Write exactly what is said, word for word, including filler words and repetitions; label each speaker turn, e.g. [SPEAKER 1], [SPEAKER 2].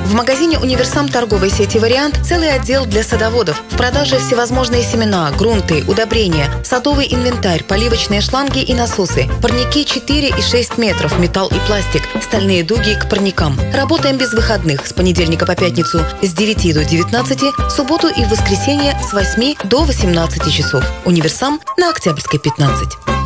[SPEAKER 1] В магазине «Универсам» торговой сети «Вариант» целый отдел для садоводов. В продаже всевозможные семена, грунты, удобрения, садовый инвентарь, поливочные шланги и насосы, парники четыре и шесть метров, металл и пластик, стальные дуги к парникам. Работаем без выходных с понедельника по пятницу с девяти до девятнадцати, в субботу и в воскресенье с восьми до восемнадцати часов. «Универсам» на Октябрьской, пятнадцать.